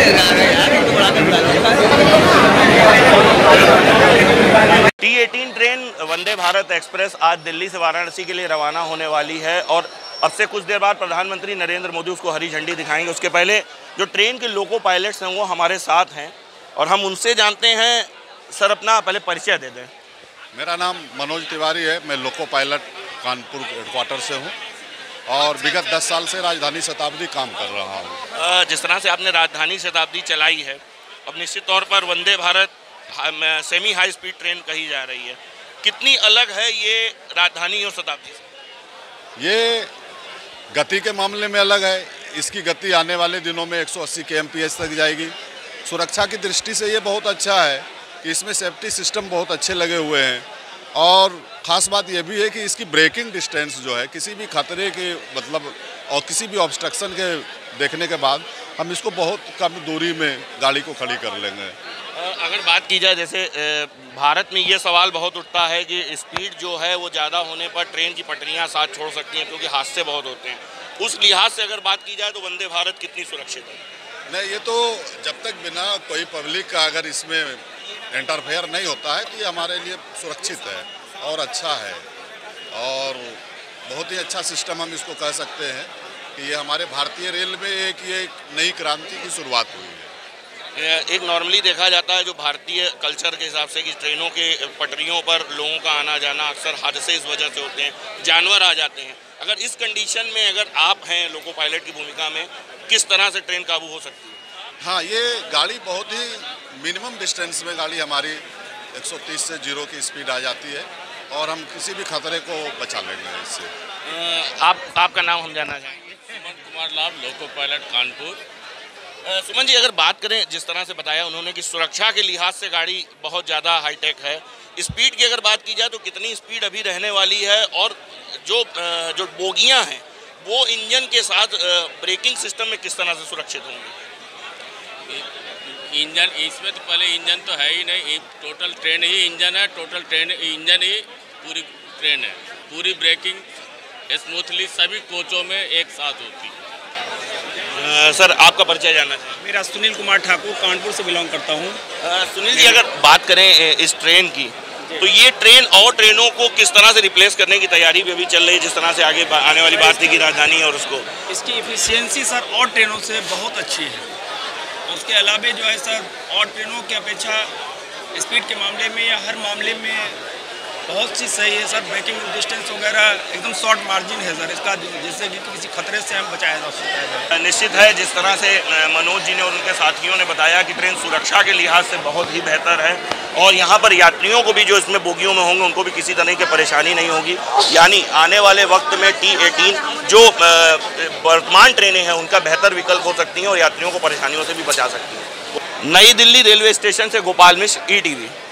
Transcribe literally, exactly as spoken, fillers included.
T eighteen train Vande Bharat express आज दिल्ली से वाराणसी के लिए रवाना होने वाली है और अब से कुछ देर बाद प्रधानमंत्री नरेंद्र मोदी उसको हरी झंडी दिखाएंगे। उसके पहले जो ट्रेन के लोको पायलट्स हैं वो हमारे साथ हैं और हम उनसे जानते हैं। सर, अपना पहले परिचय दे दें। मेरा नाम मनोज तिवारी है। मैं लोको पायलट कानपुर हेडक्वार्टर से हूँ और विगत दस साल से राजधानी शताब्दी काम कर रहा हूँ। जिस तरह से आपने राजधानी शताब्दी चलाई है, अब निश्चित तौर पर Vande Bharat semi high speed train कही जा रही है, कितनी अलग है ये राजधानी और शताब्दी से? ये गति के मामले में अलग है। इसकी गति आने वाले दिनों में एक सौ अस्सी के एम पी एच तक जाएगी। सुरक्षा की दृष्टि से ये बहुत अच्छा है कि इसमें सेफ्टी सिस्टम बहुत अच्छे लगे हुए हैं और ख़ास बात यह भी है कि इसकी ब्रेकिंग डिस्टेंस जो है किसी भी खतरे के मतलब और किसी भी ऑब्स्ट्रक्शन के देखने के बाद हम इसको बहुत कम दूरी में गाड़ी को खड़ी कर लेंगे। अगर बात की जाए, जैसे भारत में ये सवाल बहुत उठता है कि स्पीड जो है वो ज़्यादा होने पर ट्रेन की पटरियां साथ छोड़ सकती हैं क्योंकि हादसे बहुत होते हैं। उस लिहाज से अगर बात की जाए तो वंदे भारत कितनी सुरक्षित है? नहीं, ये तो जब तक बिना कोई पब्लिक का अगर इसमें इंटरफेयर नहीं होता है तो ये हमारे लिए सुरक्षित है और अच्छा है और बहुत ही अच्छा सिस्टम हम इसको कह सकते हैं कि ये हमारे भारतीय रेल में एक ये एक नई क्रांति की शुरुआत हुई है। एक नॉर्मली देखा जाता है जो भारतीय कल्चर के हिसाब से कि ट्रेनों के पटरियों पर लोगों का आना जाना अक्सर हादसे इस वजह से होते हैं, जानवर आ जाते हैं। अगर इस कंडीशन में अगर आप हैं लोको पायलट की भूमिका में, किस तरह से ट्रेन काबू हो सकती है? हाँ, ये गाड़ी बहुत ही मिनिमम डिस्टेंस में गाड़ी हमारी एक सौ तीस से जीरो की स्पीड आ जाती है और हम किसी भी खतरे को बचा लेंगे इससे। आप आपका नाम हम जानना चाहेंगे? सुमन कुमार लाभ, लोको पायलट कानपुर। सुमन जी, अगर बात करें, जिस तरह से बताया उन्होंने कि सुरक्षा के लिहाज से गाड़ी बहुत ज़्यादा हाईटेक है, स्पीड की अगर बात की जाए तो कितनी स्पीड अभी रहने वाली है और जो जो बोगियां हैं वो इंजन के साथ ब्रेकिंग सिस्टम में किस तरह से सुरक्षित होंगी? इंजन इसमें तो पहले इंजन तो है ही नहीं, टोटल ट्रेन ही इंजन है, टोटल ट्रेन इंजन ही पूरी ट्रेन है। पूरी ब्रेकिंग स्मूथली सभी कोचों में एक साथ होती है। आ, सर, आपका परिचय जानना चाहिए। मेरा सुनील कुमार ठाकुर, कानपुर से बिलोंग करता हूँ। सुनील जी, अगर बात करें इस ट्रेन की तो ये ट्रेन और ट्रेनों को किस तरह से रिप्लेस करने की तैयारी भी अभी चल रही है, जिस तरह से आगे आने वाली बात थी कि राजधानी और उसको? इसकी इफिशियंसी सर और ट्रेनों से बहुत अच्छी है। उसके अलावा जो है सर और ट्रेनों की अपेक्षा स्पीड के मामले में या हर मामले में बहुत चीज़ सही है सर। ब्रेकिंग डिस्टेंस वगैरह एकदम शॉर्ट मार्जिन है सर इसका, जिससे कि किसी खतरे से हम बचाया जा सकता है। निश्चित है, जिस तरह से मनोज जी ने और उनके साथियों ने बताया कि ट्रेन सुरक्षा के लिहाज से बहुत ही बेहतर है और यहाँ पर यात्रियों को भी जो इसमें बोगियों में होंगे उनको भी किसी तरह की परेशानी नहीं होगी। यानी आने वाले वक्त में टी एटीन जो वर्तमान ट्रेनें हैं उनका बेहतर विकल्प हो सकती हैं और यात्रियों को परेशानियों से भी बचा सकती हैं। नई दिल्ली रेलवे स्टेशन से Gopal Mishra, E TV we.